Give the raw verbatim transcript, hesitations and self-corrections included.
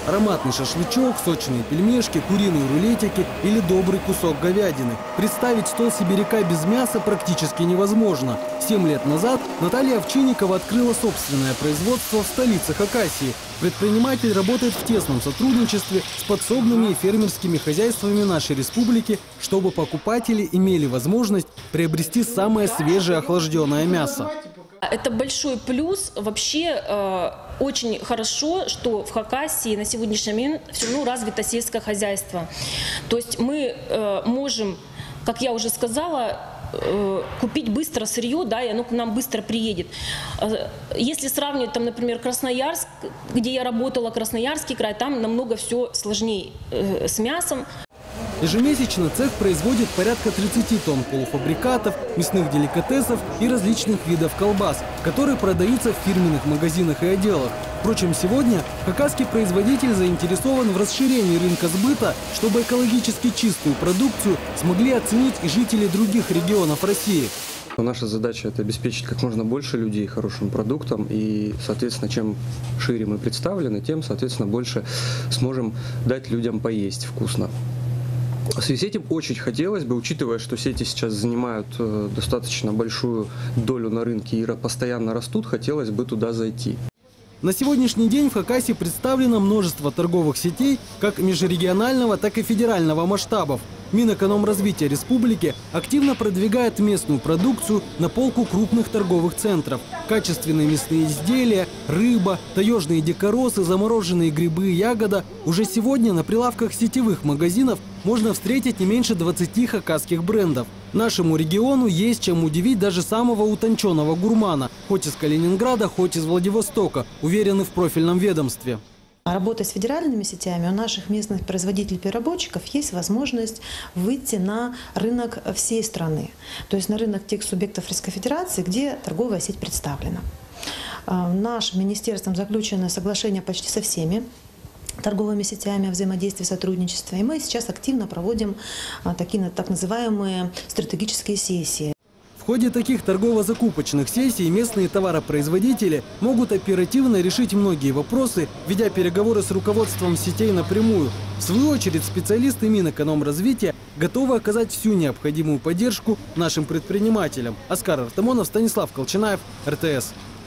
Ароматный шашлычок, сочные пельмешки, куриные рулетики или добрый кусок говядины. Представить стол сибиряка без мяса практически невозможно. Семь лет назад Наталья Овчинникова открыла собственное производство в столице Хакасии. Предприниматель работает в тесном сотрудничестве с подсобными и фермерскими хозяйствами нашей республики, чтобы покупатели имели возможность приобрести самое свежее охлажденное мясо. Это большой плюс. Вообще э, очень хорошо, что в Хакасии на сегодняшний момент все равно развито сельское хозяйство. То есть мы э, можем, как я уже сказала, э, купить быстро сырье, да, и оно к нам быстро приедет. Э, если сравнивать, там, например, Красноярск, где я работала, Красноярский край, там намного все сложнее э, с мясом. Ежемесячно цех производит порядка тридцати тонн полуфабрикатов, мясных деликатесов и различных видов колбас, которые продаются в фирменных магазинах и отделах. Впрочем, сегодня хакасский производитель заинтересован в расширении рынка сбыта, чтобы экологически чистую продукцию смогли оценить и жители других регионов России. Наша задача – это обеспечить как можно больше людей хорошим продуктом. И, соответственно, чем шире мы представлены, тем, соответственно, больше сможем дать людям поесть вкусно. В связи с этим очень хотелось бы, учитывая, что сети сейчас занимают достаточно большую долю на рынке и постоянно растут, хотелось бы туда зайти. На сегодняшний день в Хакасии представлено множество торговых сетей как межрегионального, так и федерального масштабов. Минэкономразвития республики активно продвигает местную продукцию на полку крупных торговых центров. Качественные мясные изделия, рыба, таежные дикоросы, замороженные грибы и ягода уже сегодня на прилавках сетевых магазинов можно встретить не меньше двадцати хакасских брендов. Нашему региону есть чем удивить даже самого утонченного гурмана, хоть из Калининграда, хоть из Владивостока, уверены в профильном ведомстве. Работая с федеральными сетями, у наших местных производителей-переработчиков есть возможность выйти на рынок всей страны. То есть на рынок тех субъектов Российской Федерации, где торговая сеть представлена. Нашим министерством заключено соглашение почти со всеми торговыми сетями о взаимодействии и сотрудничестве. И мы сейчас активно проводим такие так называемые стратегические сессии. В ходе таких торгово-закупочных сессий местные товаропроизводители могут оперативно решить многие вопросы, ведя переговоры с руководством сетей напрямую. В свою очередь специалисты Минэкономразвития готовы оказать всю необходимую поддержку нашим предпринимателям. Оскар Артамонов, Станислав Колчанаев, эр тэ эс.